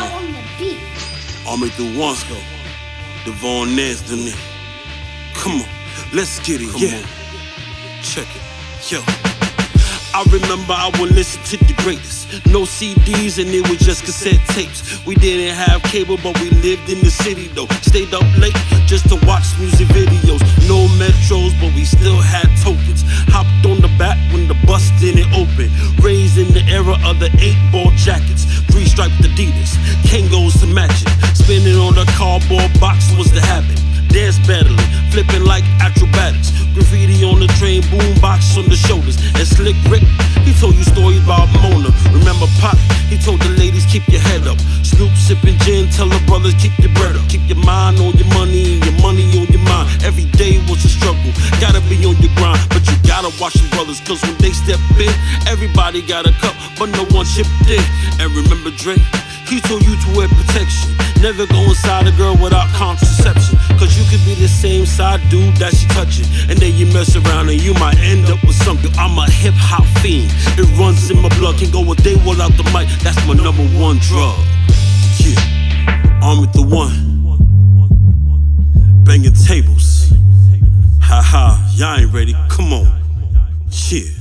on the beat. Army through one go. Devon Nance, didn't it? Come on, let's get it, yeah. Check it, yo. I remember I would listen to the greatest. No CDs and it was just cassette tapes. We didn't have cable, but we lived in the city though. Stayed up late just to watch music videos. No metros, but we still had tokens. Hopped on the back when the bus didn't open. Raised in the era of the 8-ball jackets. 3-striped Adidas, Kangos to match it. Spinning on a cardboard box was the habit. Dance battling, flipping like acrobatics. Graffiti on the train, boombox on the shoulders. And Slick Rick, he told you stories about Mona. Remember Pop, he told the ladies keep your head up. Snoop sipping gin, tell the brothers keep your bread up. Keep your mind on your money and your money on your mind. Every day was a struggle, gotta be on your grind. But you gotta watch your brothers, cause when they step in, everybody got a cup, but no one chipped in. And remember Dre, he told you to wear protection. Never go inside a girl without contraception. Cause you could be the same side dude that she touching, and then you mess around and you might end up with something. I'm a hip-hop fiend, it runs in my blood. Can't go a day without the mic, that's my #1 drug. Yeah, Army through one, banging tables. Ha ha, y'all ain't ready, come on. Yeah.